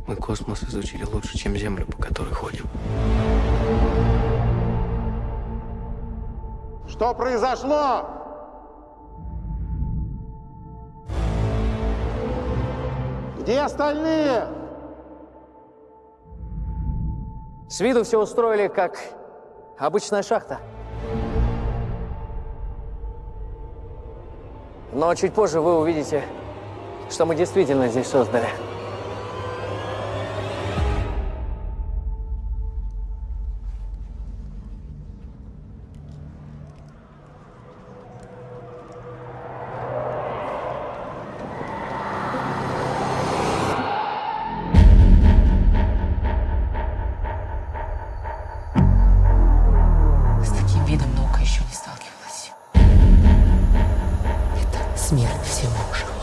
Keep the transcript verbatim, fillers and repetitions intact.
Мы космос изучили лучше, чем Землю, по которой ходим. Что произошло? Где остальные? С виду все устроили, как обычная шахта. Но чуть позже вы увидите, что мы действительно здесь создали. С таким видом наука еще не сталкивалась. Это смерть всему живому.